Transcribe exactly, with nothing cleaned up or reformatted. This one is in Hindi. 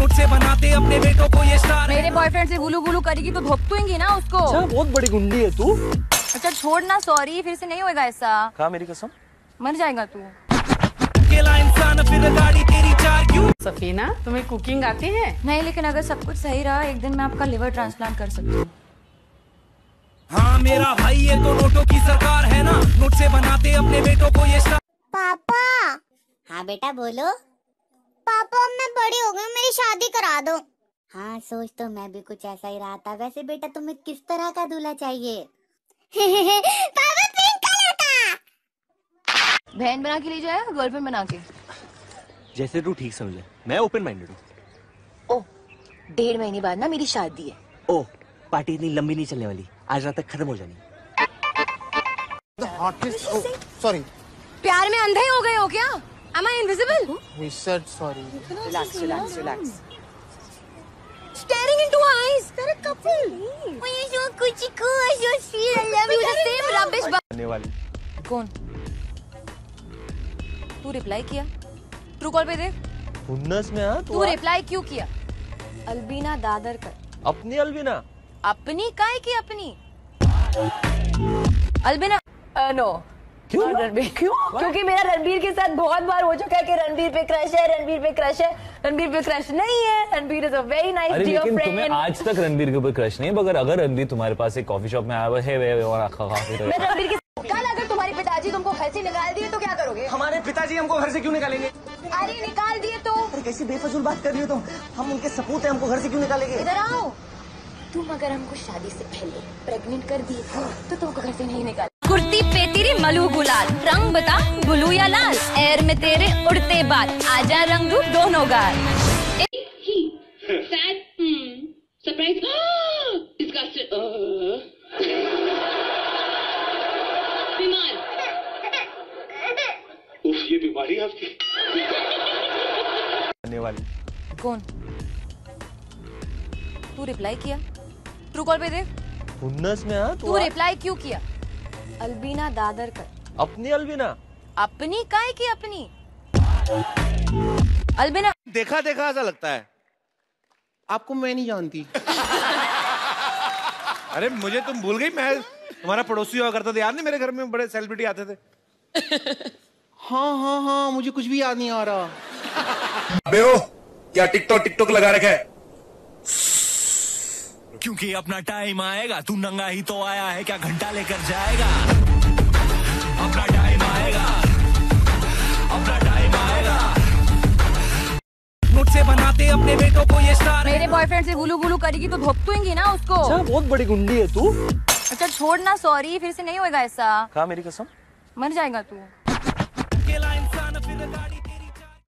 मुझसे बनाते अपने बेटों को ये स्टार। मेरे बॉयफ्रेंड से गुलू गुलू करेगी तो धोपतूंगी ना उसको। अच्छा, बहुत बड़ी गुंडी है तू। अच्छा छोड़ ना, सॉरी, फिर से नहीं होगा ऐसा। कहा मेरी कसम, मर जाएगा तू। अकेला इंसान फिर गाड़ी तेरी चार क्यों। सफीना, तुम्हें कुकिंग आती है? नहीं, लेकिन अगर सब कुछ सही रहा एक दिन मैं आपका लिवर ट्रांसप्लांट कर सकती हूँ। हाँ मेरा भाई ये तो नोटों की सरकार है ना, नोट से बनाते अपने बेटों को ये स्टार। पापा। हाँ बेटा बोलो। पापा मैं बड़ी हो गई, मेरी शादी करा दो। हाँ सोच तो मैं भी कुछ ऐसा ही रहा था। वैसे बेटा तुम्हें किस तरह का दूल्हा चाहिए? पापा पिंक कलर का। बहन बना के ले जाए, गर्लफ्रेंड बना के? जैसे तू ठीक समझे, मैं ओपन माइंडेड हूँ। ओह, डेढ़ महीने बाद ना मेरी शादी है। ओह, पार्टी इतनी लंबी नहीं चलने वाली, आज रात तक खत्म हो जानी। सॉरी, प्यार में अंधे हो गए हो क्या? Am I invisible? we said sorry. Relax relax relax. Staring into eyes. They're a couple. Oh, you're so cutie cool, so sweet. I love you. The same rubbish. आने वाली। कौन? तू रिप्लाई किया? ट्रू कॉल पे देख। हुन्नस में आ तू रिप्लाई क्यों किया? अलबीना दादरकर। अपनी अलविना। अपनी काय की अपनी? Albina no. क्यों? रणबीर क्यों? क्योंकि मेरा रणबीर के साथ बहुत बार हो चुका है कि रणबीर पे क्रश है, रणबीर पे क्रश है। रणबीर पे क्रश नहीं है। Ranbir is a very nice अरे डियर लेकिन फ्रेंड। तुम्हें आज तक रणबीर के ऊपर क्रश नहीं है, मगर अगर रणबीर तुम्हारे पास एक कॉफी शॉप में आया हुआ है वे वे और आखा खाते रहे। मैं रणबीर के कल अगर तुम्हारे पिताजी तुमको घर से निकाल दिए तो क्या करोगे? हमारे पिताजी हमको घर से क्यों निकालेंगे? अरे निकाल दिए तो? अरे कैसी बेफजूल बात कर रही हो तुम? हम उनके सपूत हैं, हमको घर से क्यों निकालेंगे? इधर आओ। तुम अगर हमको शादी से पहले प्रेग्नेंट कर दिए तो तुमको घर से नहीं निकाल। कुर्ती पे तेरी मलू गुलाल, रंग बता ब्लू या लाल, एयर में तेरे उड़ते बाल, आजा रंग रूप दोनों गाल। Sad, hmm, surprise, disgusted, बीमार। उफ, ये बीमारी है आपकी। आने वाली। कौन? तू रिप्लाई किया? ट्रू कॉल पे देख। हुन्नस में आ तू रिप्लाई क्यों किया? अलबीना दादरकर। अपनी अलविना। अपनी काय की अपनी? अलबीना। देखा देखा ऐसा लगता है। आपको मैं नहीं जानती। अरे मुझे तुम भूल गई, मैं तुम्हारा पड़ोसी हुआ करता था, याद नहीं? मेरे घर में बड़े सेलिब्रिटी आते थे। हाँ हाँ हाँ, मुझे कुछ भी याद नहीं आ रहा। अबे ओ, क्या टिकटॉक टिकटॉक लगा रखा है? क्योंकि अपना टाइम आएगा, तू नंगा ही तो आया है, क्या घंटा लेकर जाएगा? अपना टाइम आएगा, अपना टाइम आएगा। मुझसे बनाते अपने बेटों को ये स्टार। मेरे बॉयफ्रेंड से गुलू गुलू करेगी तो धोपतूंगी ना उसको। अच्छा, बहुत बड़ी गुंडी है तू। अच्छा छोड़ ना, सॉरी, फिर से नहीं होगा ऐसा। कहा मेरी कसम, मर जाएगा तू। अकेला इंसान फिर गाड़ी